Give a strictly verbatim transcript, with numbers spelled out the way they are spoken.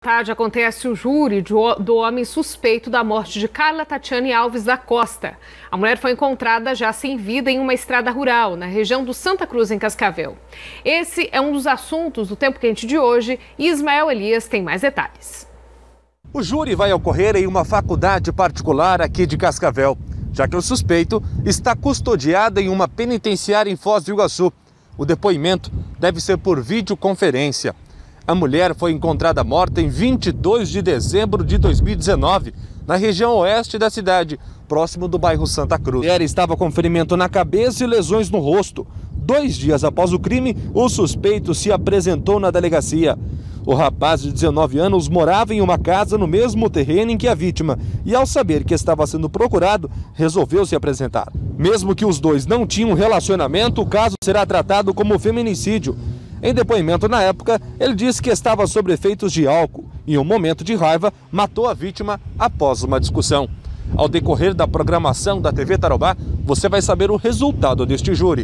Tarde acontece o júri do homem suspeito da morte de Carla Tatiane Alves da Costa. A mulher foi encontrada já sem vida em uma estrada rural, na região do Santa Cruz, em Cascavel. Esse é um dos assuntos do Tempo Quente de hoje e Ismael Elias tem mais detalhes. O júri vai ocorrer em uma faculdade particular aqui de Cascavel, já que o suspeito está custodiado em uma penitenciária em Foz do Iguaçu. O depoimento deve ser por videoconferência. A mulher foi encontrada morta em vinte e dois de dezembro de dois mil e dezenove, na região oeste da cidade, próximo do bairro Santa Cruz. A mulher estava com ferimento na cabeça e lesões no rosto. Dois dias após o crime, o suspeito se apresentou na delegacia. O rapaz de dezenove anos morava em uma casa no mesmo terreno em que a vítima e, ao saber que estava sendo procurado, resolveu se apresentar. Mesmo que os dois não tinham relacionamento, o caso será tratado como feminicídio. Em depoimento na época, ele disse que estava sob efeitos de álcool e, em um momento de raiva, matou a vítima após uma discussão. Ao decorrer da programação da T V Tarobá, você vai saber o resultado deste júri.